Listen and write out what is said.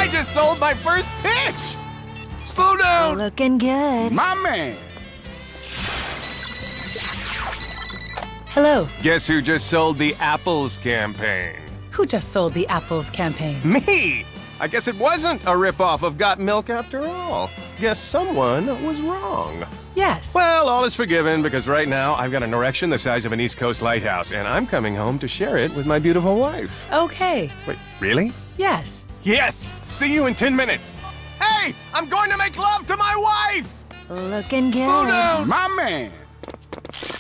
I just sold my first pitch! Slow down! Looking good. My man! Hello. Guess who just sold the Apples campaign? Who just sold the Apples campaign? Me! I guess it wasn't a ripoff of Got Milk after all. Guess someone was wrong. Yes. Well, all is forgiven because right now I've got an erection the size of an East Coast lighthouse, and I'm coming home to share it with my beautiful wife. Okay. Wait, really? Yes. Yes! See you in 10 minutes. Hey! I'm going to make love to my wife! Looking good. Slow down! My man!